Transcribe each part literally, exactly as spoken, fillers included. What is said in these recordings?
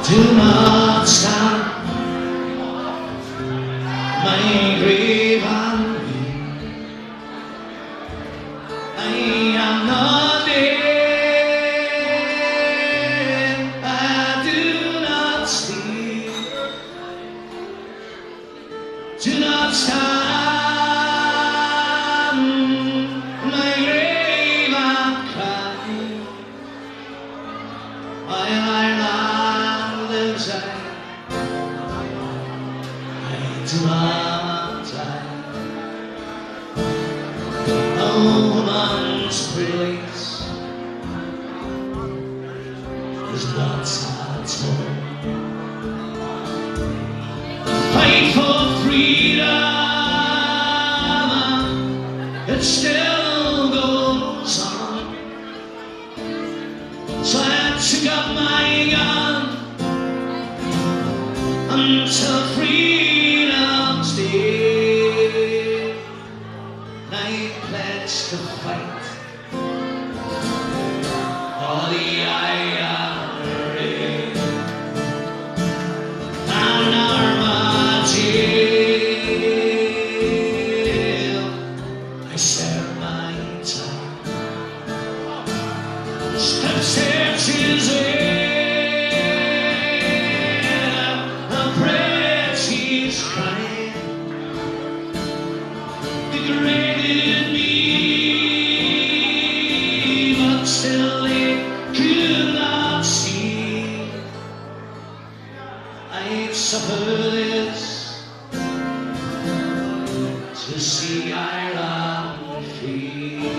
Do not stop my grave on me. I am not dead. I do not sleep. Do not stop my grave on crying. While I lives I, I do not die. No woman's release is not at all. Fight for freedom, it still goes on. So I took up my gun until freedom's day. And I pledged to fight for the I R A and Armadale. I served my time. Step searches degraded me, but still they could not see. I'd suffer this to see Ireland free.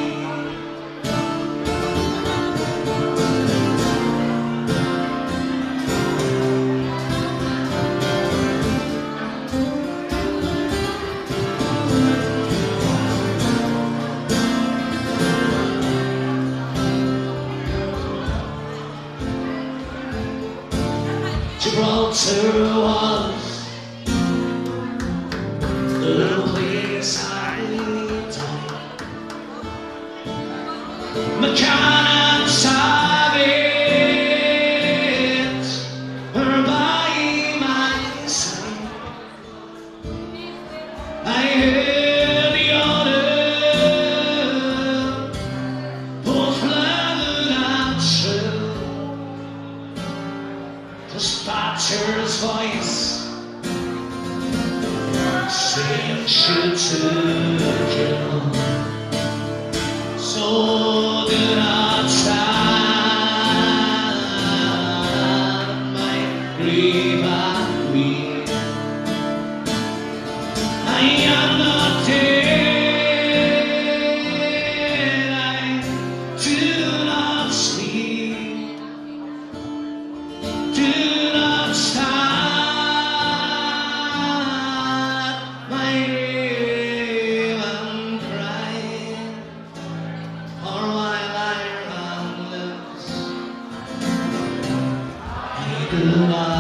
Gibraltar was the place I died. McCann and Savage were by my side. I heard the order, both loud and shrill. Dispatcher's voice saying shoot to kill. So do not stand my grave and weep. I am not dead. I do not sleep. Do not start my grave and cry, for while Ireland lives, I do not